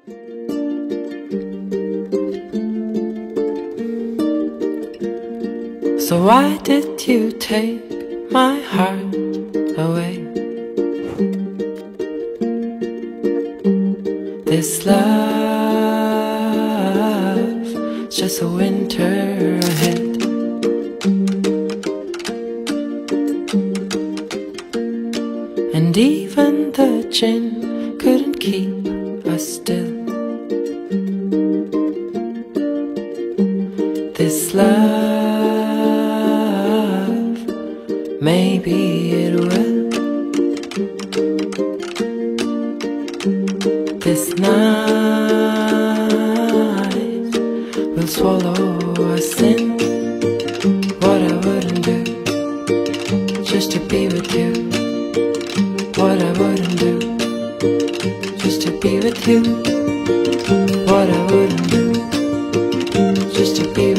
So why did you take my heart away? This love's just a winter ahead. And even the gin couldn't keep us still. This love, maybe it will. This night will swallow us in. What I wouldn't do just to be with you. What I wouldn't do just to be with you. What I wouldn't do just to be